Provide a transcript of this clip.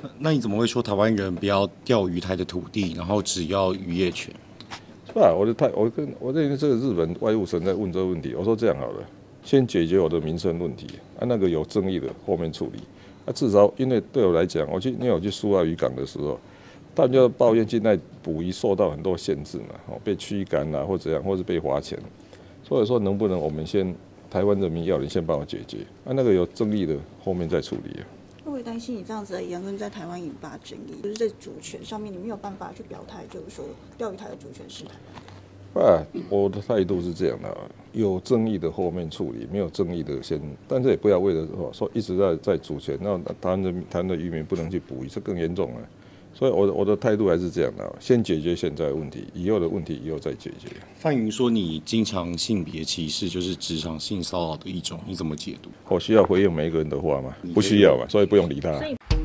那你怎么会说台湾人不要钓鱼台的土地，然后只要渔业权？ 是吧？我认为这个日本外务省在问这个问题，我说这样好了，先解决我的民生问题，那个有争议的后面处理。至少因为对我来讲，因为我去苏澳渔港的时候，他们就抱怨现在捕鱼受到很多限制嘛，被驱赶啦，或怎样，或是被罚钱。所以说，能不能我们先台湾人民要人先帮我解决，那个有争议的后面再处理。 会不会担心你这样子的言论在台湾引发争议？就是在主权上面，你没有办法去表态，就是说钓鱼台的主权是台湾。 我的态度是这样的，有争议的后面处理，没有争议的先，但是也不要为了说一直在主权，那台湾的渔民不能去捕鱼，这更严重了。所以我的态度还是这样的，先解决现在的问题，以后的问题以后再解决。 范云说你经常性别歧视，就是职场性骚扰的一种，你怎么解读？ 我需要回应每一个人的话吗？不需要嘛，所以不用理他。